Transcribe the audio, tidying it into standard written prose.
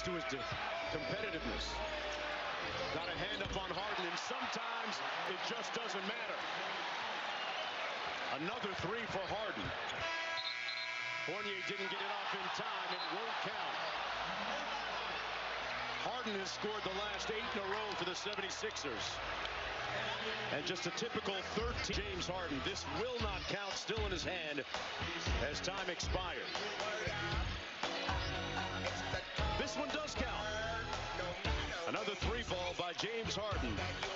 to his competitiveness. Got a hand up on Harden, and sometimes it just doesn't matter. Another three for Harden. Fournier didn't get it off in time. It won't count. Harden has scored the last 8 in a row for the 76ers. And just a typical 13. James Harden. This will not count. Still in his hand as time expired. This one does count. Another 3 ball by James Harden.